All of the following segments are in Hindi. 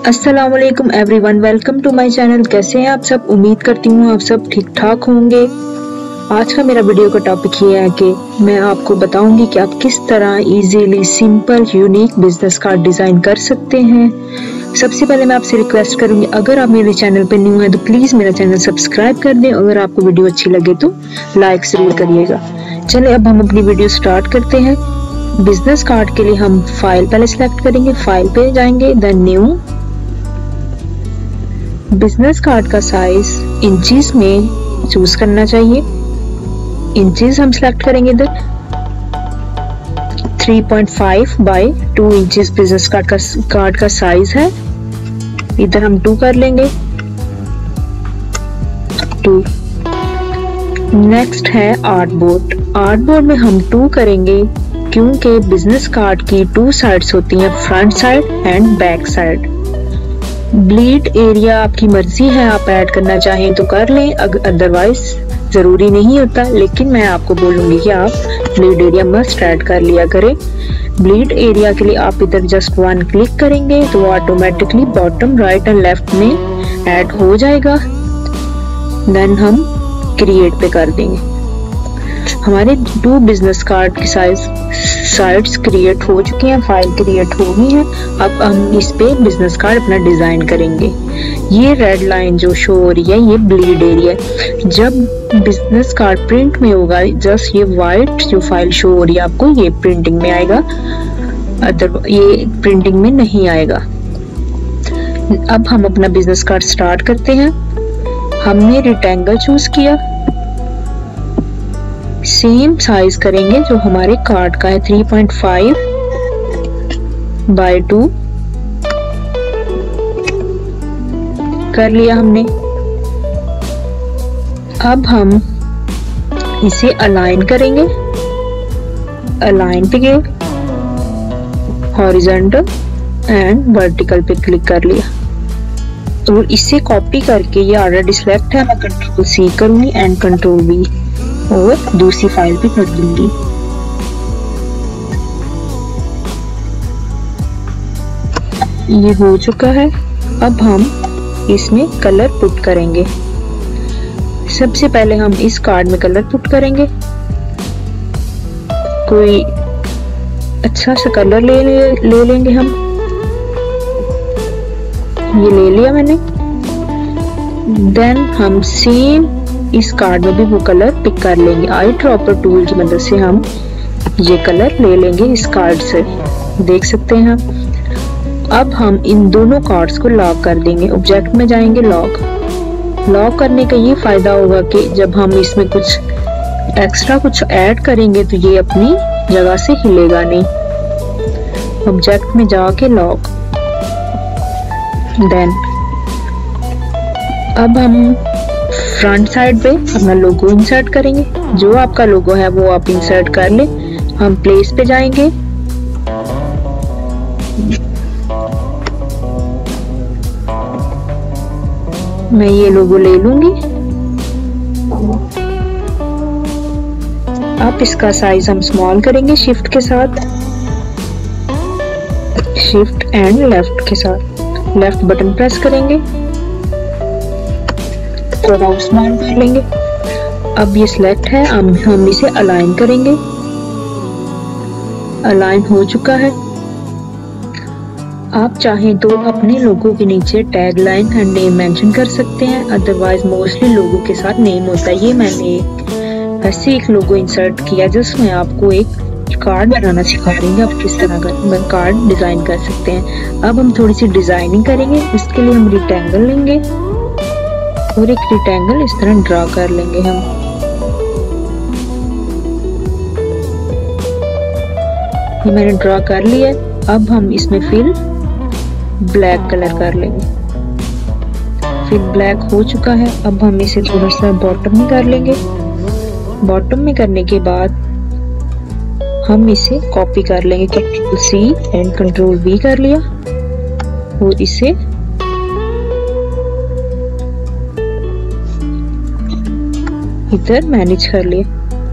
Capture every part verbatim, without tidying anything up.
अस्सलाम वालेकुम everyone, welcome to my channel. कैसे हैं आप सब? उम्मीद करती हूँ आप सब ठीक ठाक होंगे। आज का मेरा वीडियो का टॉपिक ये है कि मैं आपको बताऊंगी कि आप किस तरह easily simple unique business card design कर सकते हैं। सबसे पहले मैं आपसे रिक्वेस्ट करूंगी, अगर आप मेरे चैनल पे न्यू हैं तो प्लीज मेरा चैनल सब्सक्राइब कर दें। अगर आपको वीडियो अच्छी लगे तो लाइक जरूर करिएगा। चलिए अब हम अपनी वीडियो स्टार्ट करते हैं। बिजनेस कार्ड के लिए हम फाइल पहले सिलेक्ट करेंगे, फाइल पे जाएंगे, देन न्यू। बिजनेस कार्ड का साइज इंचेस में चूज करना चाहिए। इंचेस हम सिलेक्ट करेंगे, इधर three point five by two inches business card का कार्ड का साइज है। इधर हम टू कर लेंगे, टू। नेक्स्ट है आर्टबोर्ड। आर्टबोर्ड में हम टू करेंगे क्योंकि बिजनेस कार्ड की टू साइड्स होती हैं, front side and back side. Bleed area आपकी मर्जी है, आप ऐड करना चाहें तो कर लें, अदरवाइज जरूरी नहीं होता, लेकिन मैं आपको बोलूंगी कि आप ब्लीड एरिया मस्ट ऐड कर लिया करें। ब्लीड एरिया के लिए आप इधर जस्ट वन क्लिक करेंगे तो automatically bottom right and left में ऐड हो जाएगा। देन हम क्रिएट पे कर देंगे। हमारे टू बिजनेस कार्ड की साइज साइड्स क्रिएट हो चुकी हैं, फाइल क्रिएट हो गई है। अब हम इस पे बिजनेस कार्ड अपना डिजाइन करेंगे। ये रेड लाइन जो शो हो रही है ये ब्लीड एरिया है। जब बिजनेस कार्ड प्रिंट में होगा, जस्ट ये वाइट जो फाइल शो हो रही है आपको, ये प्रिंटिंग में आएगा, अदर ये प्रिंटिंग में नहीं आएगा। अब हम अपना बिजनेस कार्ड स्टार्ट करते हैं। हमने रेक्टेंगल चूज किया, सेम साइज करेंगे जो हमारे कार्ड का है, three point five by two कर लिया हमने। अब हम इसे अलाइन करेंगे, अलाइन पे गए, हॉरिजॉन्टल एंड वर्टिकल पे क्लिक कर लिया और इसे कॉपी करके, ये ऑलरेडी सिलेक्ट है, मैं कंट्रोल सी करूंगी एंड कंट्रोल वी और दूसरी फाइल पे कर दूंगी। ये हो चुका है। अब हम इसमें कलर पुट करेंगे। सबसे पहले हम इस कार्ड में कलर पुट करेंगे। कोई अच्छा सा कलर ले ले, ले लेंगे हम। ये ले लिया मैंने। देन हम सेम इस कार्ड में भी वो कलर पिक कर लेंगे। आई ड्रॉपर टूल की मदद से हम ये कलर ले लेंगे इस कार्ड से, देख सकते हैं आप। अब हम इन दोनों कार्ड्स को लॉक कर देंगे। ऑब्जेक्ट में जाएंगे, लॉक। लॉक करने का ये फायदा होगा कि जब हम इसमें कुछ एक्स्ट्रा कुछ ऐड करेंगे तो ये अपनी जगह से हिलेगा नहीं। ऑब्जेक्ट में जाके लॉक। देन अब हम फ्रंट साइड पे अपना लोगो इंसर्ट करेंगे। जो आपका लोगो है वो आप इंसर्ट कर ले। हम प्लेस पे जाएंगे, मैं ये लोगो ले लूंगी। अब इसका साइज हम स्मॉल करेंगे शिफ्ट के साथ, शिफ्ट एंड लेफ्ट के साथ। लेफ्ट बटन प्रेस करेंगे, थोड़ा स्मॉल कर लेंगे। अब ये सिलेक्ट है, हम हम इसे अलाइन करेंगे। अलाइन हो चुका है। आप चाहें तो अपने लोगों के नीचे tagline and name mention कर सकते हैं, अदरवाइज मोस्टली लोगों के साथ नेम होता है। ये मैंने ऐसे एक लोगो इंसर्ट किया जिसमें आपको एक कार्ड बनाना सिखा देंगे, आप किस तरह का कार्ड डिजाइन कर सकते हैं। अब हम थोड़ी सी डिजाइनिंग करेंगे। इसके लिए हम रेक्टेंगल लेंगे और एक रेक्टेंगल इस तरह ड्रा कर लेंगे हम। ये मैंने ड्रा कर लिया। अब हम इसमें फिल ब्लैक कलर कर लेंगे। फिल ब्लैक हो चुका है। अब हम इसे थोड़ा सा बॉटम में कर लेंगे। बॉटम में करने के बाद हम इसे कॉपी कर लेंगे, control C and control V कर लिया और इसे इधर मैनेज कर लिया।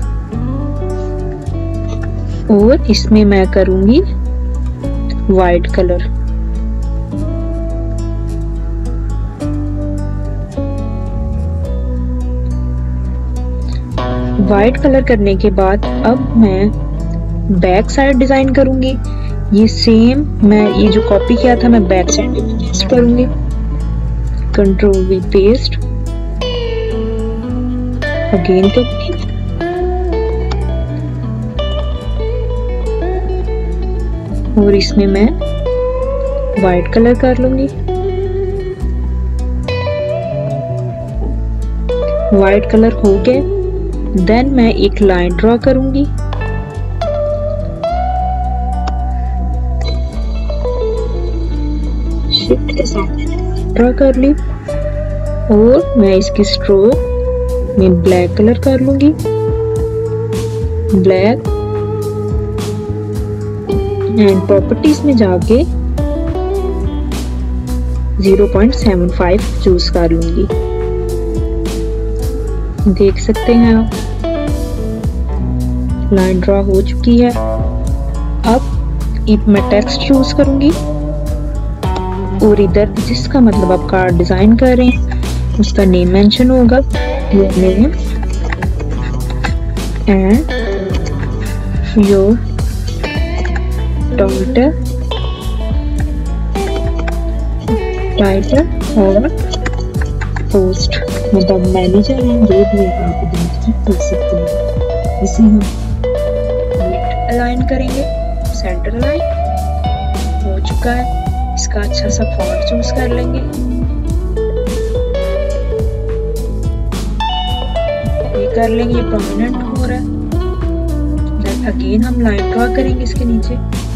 और इसमें मैं करूंगी वाइट कलर। वाइट कलर करने के बाद अब मैं बैक साइड डिजाइन करूंगी। ये सेम मैं ये जो कॉपी किया था मैं बैक साइड में पेस्ट करूंगी। कंट्रोल वी पेस्ट, अगेन करूंगी, और इसमें मैं वाइट कलर कर लूंगी। वाइट कलर हो गए, देन मैं एक लाइन ड्रॉ करूंगी। शिफ्ट के साथ ड्रॉ कर ली, और मैं इसकी स्ट्रोक में ब्लैक कलर कर लूंगी। ब्लैक एंड प्रॉपर्टीज में जाके zero point seven five choose कर लूंगी। देख सकते हैं आप लाइन ड्रॉ हो चुकी है। अब मैं टेक्स्ट चूज करूंगी, और इधर जिसका मतलब आप कार्ड डिजाइन कर रहे हैं उसका नेम मेंशन होगा। Your name and your title title और पोस्ट, मतलब मैनेजर एंड जो भी आप इधर कर सकते हैं। इसे हम अलाइन करेंगे, सेंटर अलाइन हो चुका है। इसका अच्छा सा फॉन्ट चूज कर लेंगे। ये कर लेंगे, ये प्रोमिनेंट हो रहा है। देन अगेन हम लाइन ड्रॉ करेंगे इसके नीचे।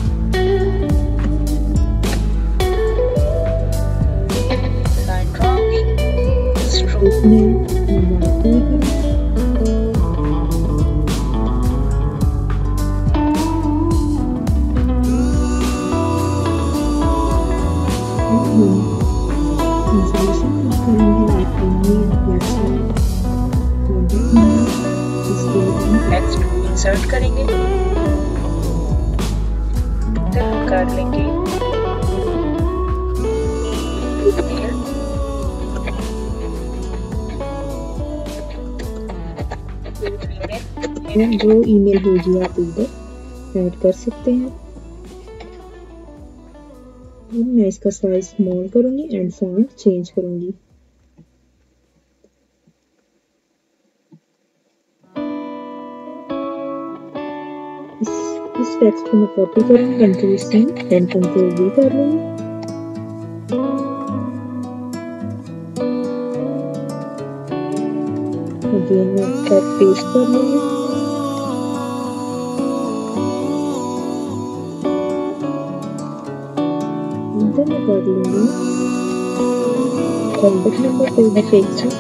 लाइन ड्रॉ होगी, स्ट्रोक में नेक्स्ट इंसर्ट करेंगे, तब कर लेंगे ईमेल, जो ईमेल होगी आप इधर ऐड कर सकते हैं। मैं इसका साइज स्मॉल करूंगी एंड फॉन्ट चेंज करूंगी। इस इस टेक्स्ट को मैं कॉपी करूंगी, control C and control V कर लूंगी। अगेन मैं टेक्स्ट पेस्ट कर लूंगी। इधर मैं कर लूंगी कॉन्टैक्ट नंबर पे मैं फिक्स हूँ।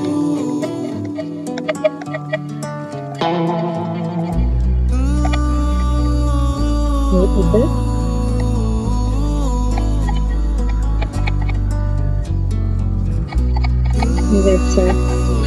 इधर वेबसाइट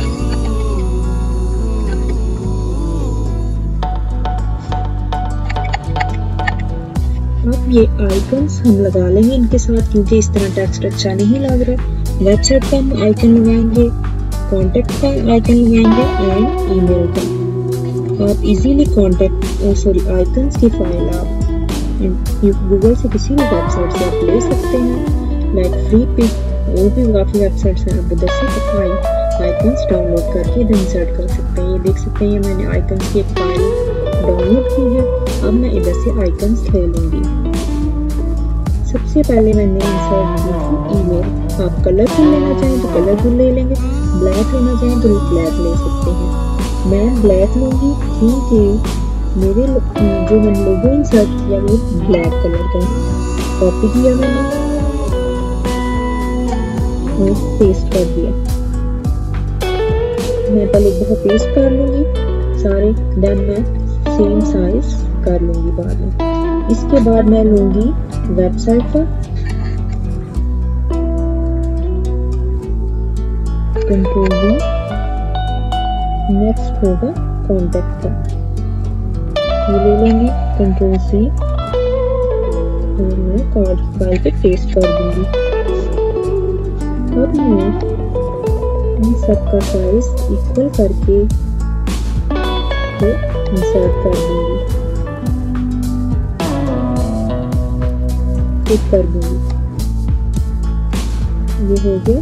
अब ये आइकन्स हम लगा लेंगे इनके साथ, क्योंकि इस तरह टेक्स्ट अच्छा नहीं लग रहा। वेबसाइट का हम आइकन लगाएंगे, कॉन्टैक्ट का आइकन लगाएंगे एंड ईमेल का। आप इजीली कॉन्टैक्ट सॉरी आइकन्स की फाइल आप गूगल से किसी भी वेबसाइट से आप ले सकते हैं, लाइक फ्री पिक, और भी काफ़ी वेबसाइट्स हैं। आप उधर से आइकन्स डाउनलोड करके इधर इंसर्ट कर सकते हैं। ये देख सकते हैं मैंने आइकन्स की एक फाइल डाउनलोड की है। अब मैं इधर से आइकन्स ले लूँगी। सबसे पहले मैंने इंसर्ट की थी ईमेल। आप कलरफुल लेना चाहें तो कलरफुल ले लेंगे, ब्लैक लेना चाहें तो ब्लैक ले सकते हैं। मैं ब्लैक लूँगी क्योंकि मेरे जो मैंने लोगो इंसर्ट किया वो ब्लैक कलर का कॉपी किया मैंने और पेस्ट कर दिया। मैं पहले एक दफा पेस्ट कर लूंगी सारे, देन मैं सेम साइज कर लूंगी बाद में। इसके बाद मैं लूंगी वेबसाइट का, कंट्रोल वी, नेक्स्ट होगा कॉन्टैक्ट का, ये ले लेंगे कंट्रोल सी और मैं कार्ड फाइल पे पेस्ट कर दूंगी। अब मैं इन सब का साइज इक्वल करके इसको इंसर्ट कर दूंगी, टिक कर दूंगी। ये हो गया।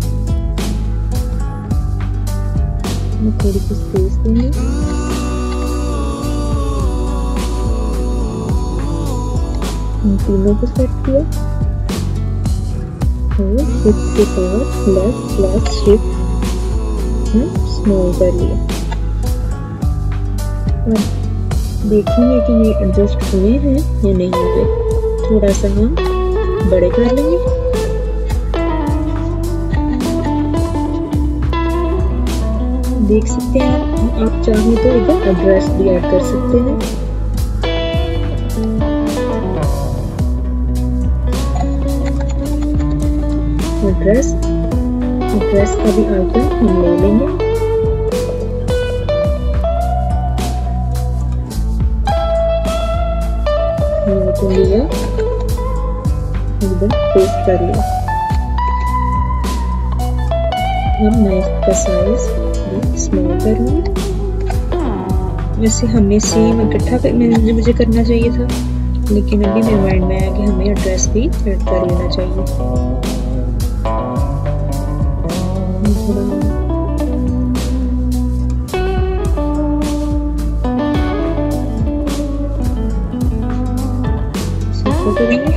मैं थोड़ी सी स्पेस दूंगी। इन तीनों को सेट किया और शिफ्ट के साथ लेफ्ट प्लस शिफ्ट स्मॉल कर लिया। अब देखेंगे कि ये एडजस्ट हुए हैं या नहीं हुए। थोड़ा सा हम बड़े कर लेंगे। देख सकते हैं आप चाहें तो इधर एड्रेस भी ऐड कर सकते हैं। एड्रेस एड्रेस का भी आइकन हम ले लेंगे। आइकन लिया, एकदम पेस्ट कर लिया। अब मैं इसका साइज स्मॉल करूंगी। वैसे हमने सेम इकट्ठा मुझे मुझे करना चाहिए था, लेकिन अभी मेरे माइंड में आया कि हमें एड्रेस भी ऐड कर लेना चाहिए। करेंगे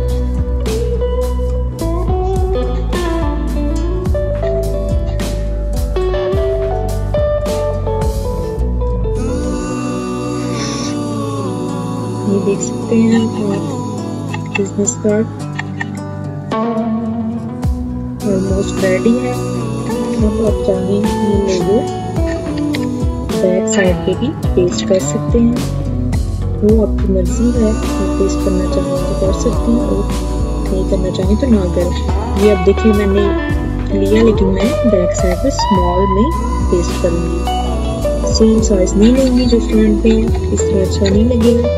ये देख सकते हैं आप बिजनेस कार्ड ऑलमोस्ट रेडी है। अब आप चाहें ये लोगो बैक साइड पे भी पेस्ट कर सकते हैं, वो आपकी मर्जी है। आप पेस्ट करना चाहें तो कर सकते हैं और नहीं करना चाहें तो ना करें। ये अब देखिए मैंने लिया, लेकिन मैं बैक साइड पे स्मॉल में पेस्ट करूंगी। सेम साइज नहीं लूंगी जो फ्रंट पे है, इस तरह अच्छा नहीं लगेगा।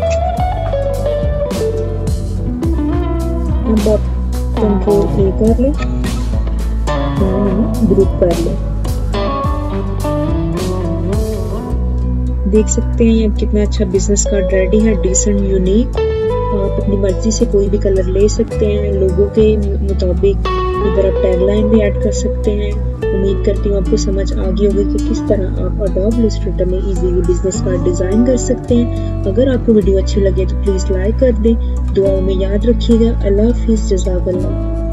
अब आप कंट्रोल ए कर लें, ग्रुप कर लें। देख सकते हैं अब कितना अच्छा बिजनेस कार्ड रेडी है, डिसेंट, यूनिक। आप अपनी मर्जी से कोई भी कलर ले सकते हैं, लोगों के मुताबिक। इधर आप टैगलाइन भी ऐड कर सकते हैं। उम्मीद करती हूँ आपको समझ आ गई होगी कि किस तरह आप अडोब इलस्ट्रेटर में इजीली बिजनेस कार्ड डिजाइन कर सकते हैं। अगर आपको वीडियो अच्छी लगे तो प्लीज लाइक कर दें। दुआओं में याद रखिएगा। अल्लाह हाफिज़, जज़ाकल्लाह।